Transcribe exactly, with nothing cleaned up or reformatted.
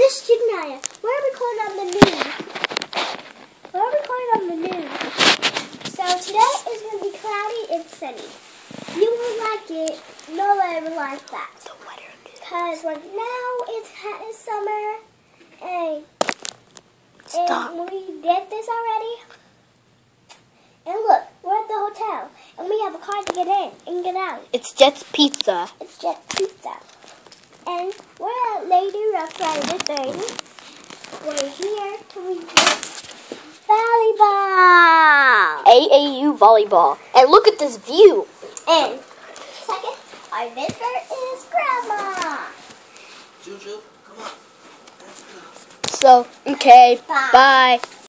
Miss Janaya, we're recording on the news. We're recording on the news. So today is going to be cloudy and sunny. You will like it. Nobody will like that. Because right now it's hot in summer. And, Stop. and we did this already. And look, we're at the hotel. And we have a car to get in and get out. It's Jet's Pizza. It's Jet's Pizza. And we're at Lady Rough Rider thing. We're here to play volleyball. A A U volleyball. And look at this view. And second, our visitor is Grandma. Juju, come on. Let's go. So, okay, Bye. bye.